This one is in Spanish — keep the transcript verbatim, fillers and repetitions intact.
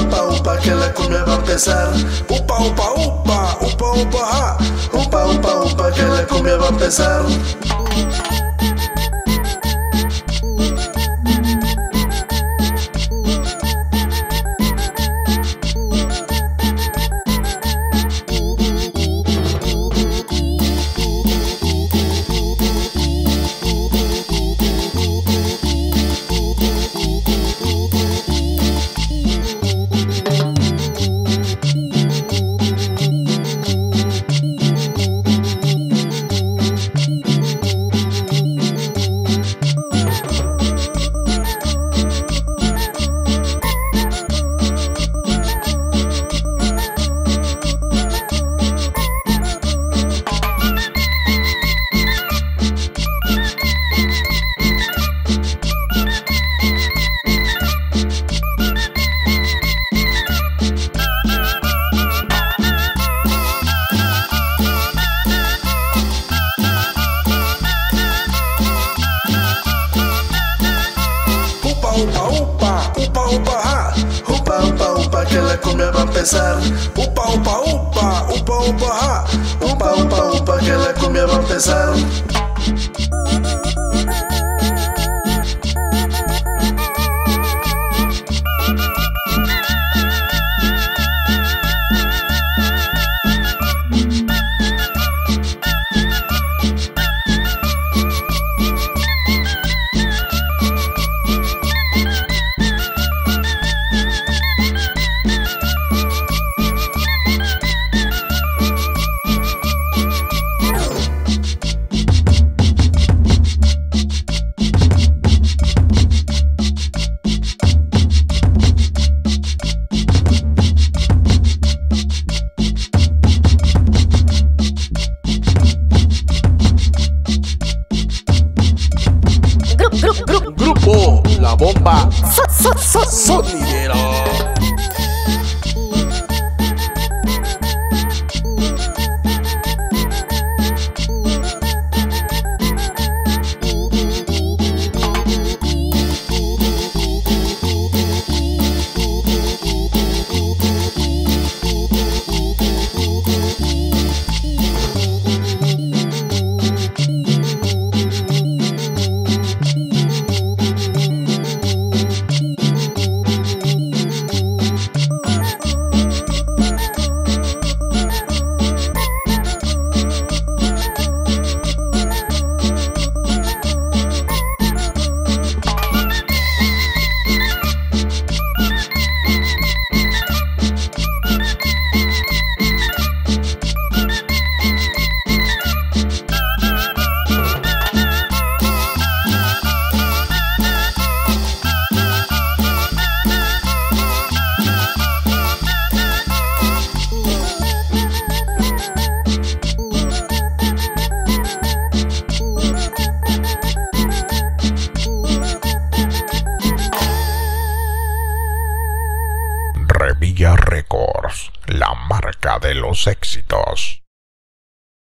upa, upa, que la cumbia va a empezar. Upa, upa, upa, upa, upa, ja. Upa, upa, upa, que la cumbia va a empezar. Upa, upa, upa, upa, ja. Upa, upa, upa, que la cumbia va a empezar. Upa, upa, upa, upa, upa, ja. Upa, upa, upa, que la cumbia va a empezar. Grupo La Bomba so, so, so, Sonidero. Revilla Records, la marca de los